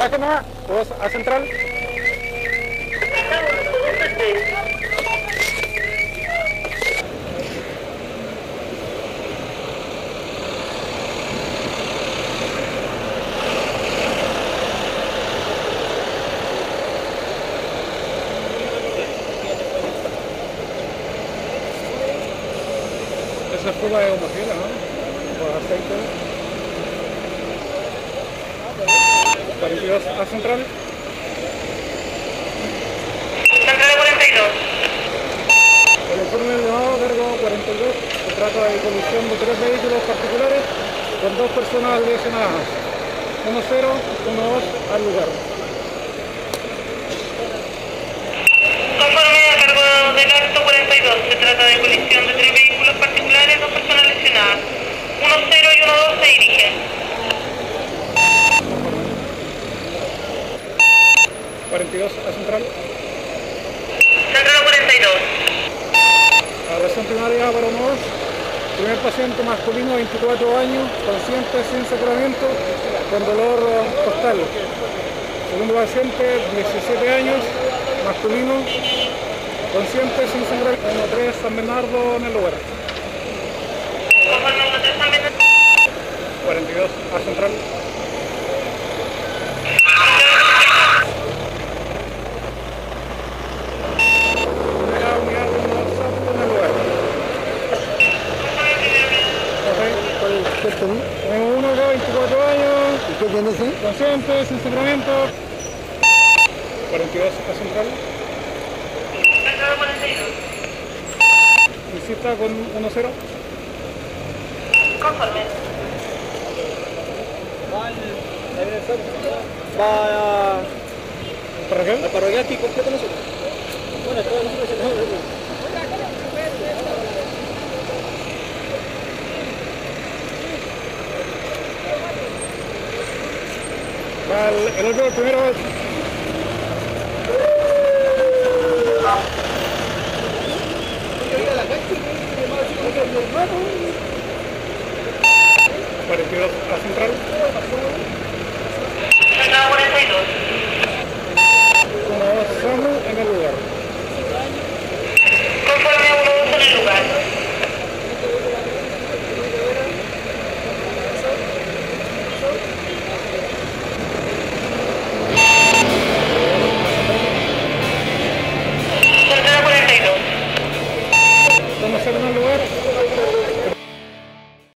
Máquina, voz a central. Esa fuga es homogénea, ¿no? Por aceite. 42 a central. Central 42. El informe del llamado cargo 42 se trata de colusión de 3 vehículos particulares con 2 personas lesionadas. 1-0, 1-2 al lugar. Conforme a cargo del acto 42, se trata de colisión de 3 vehículos particulares, 2 personas lesionadas. 1-0 y 1-2 se dirigen. 42 a central. Central 42. Evaluación primaria para unos. Primer paciente masculino, 24 años, consciente, sin sacramento, con dolor costal. Segundo paciente, 17 años, masculino, consciente, sin sangrar. 1-3 San Bernardo en el lugar. Conforme a 1-3 San Bernardo. 42 a central. Tenemos uno acá, 24 años. ¿Y qué tiene ese? Consciente, sin sangramiento. 42 a central. Central 42. Visita con 1-0. Conforme. Va ¿Para qué? a parroquial que completo nosotros. Bueno, todos nosotros. Va el otro, el primero. 42 a central.